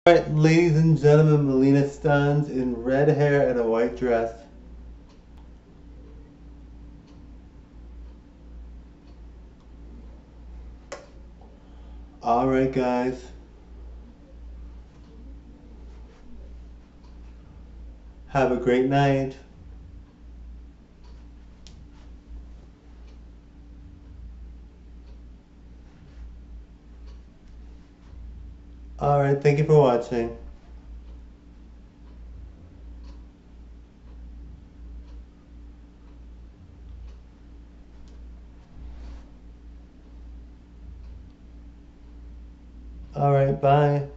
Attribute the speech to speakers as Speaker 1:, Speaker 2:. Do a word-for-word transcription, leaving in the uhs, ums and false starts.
Speaker 1: Alright, ladies and gentlemen, Melina stands in red hair and a white dress. Alright, guys. Have a great night. Alright, thank you for watching. Alright, bye.